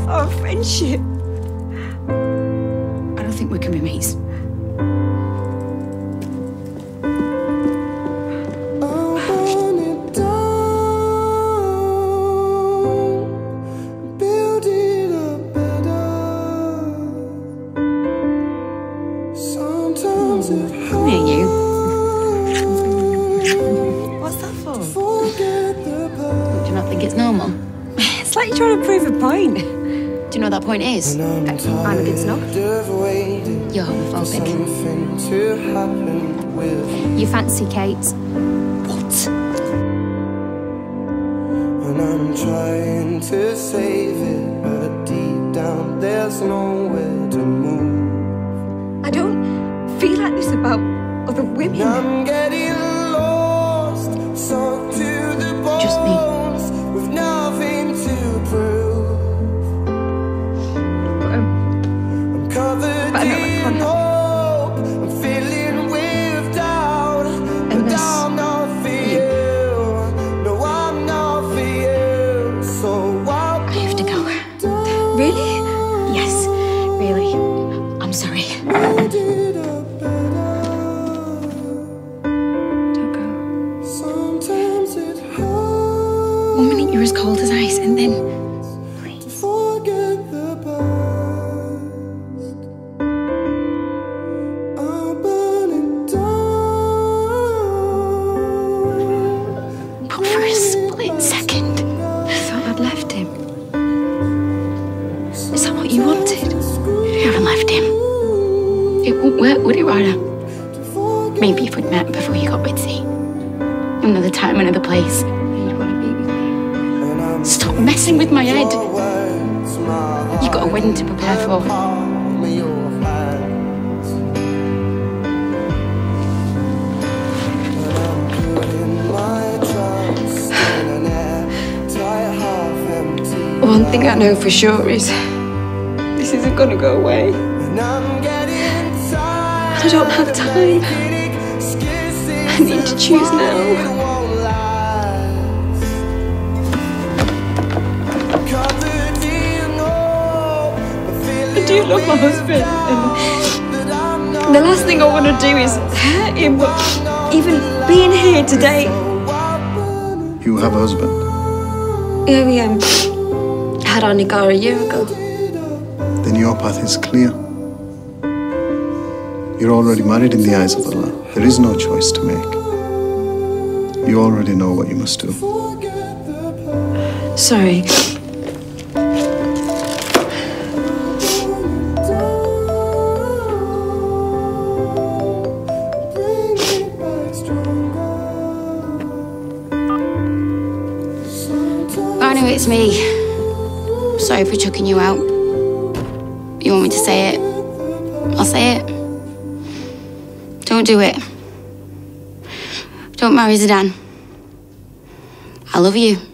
Our friendship. I don't think we can be mates. Me and you. What's that for? Do you not think it's normal? It's like you're trying to prove a point. Do you know what that point is? I'm a bit snob. You're homophobic. You fancy Kate? What? And I'm trying to save it, but deep down there's nowhere to move. I don't feel like this about other women. I'm getting lost, sunk to the bones, Just me. with nothing to prove. I'm covered But I know I in can't help hope, I'm filling with doubt, but Unless I'm not for you. No, I'm not for you. So I'll I have to go. Really? Yes, really. I'm sorry. Don't go. Sometimes it hurts 1 minute you're as cold as ice, and then... to forget the past. I'll burn it down. But for a split second... I thought I'd left him. Is that what you wanted? You haven't left him. It won't work, would it, Rana? Maybe if we'd met before you got ritzy. Another time, another place. You'd want to be with me. Stop messing with my head. You've got a wedding to prepare for. One thing I know for sure is this isn't gonna go away. And I'm getting tired. I don't have time. I need to choose now. I do love my husband, and the last thing I want to do is hurt him, but even being here today, You have a husband. yeah, we had our nikah a year ago. Then your path is clear. You're already married in the eyes of Allah. There is no choice to make. You already know what you must do. Sorry. I know it's me. Sorry for chucking you out. You want me to say it? I'll say it. Don't do it. Don't marry Zidane. I love you.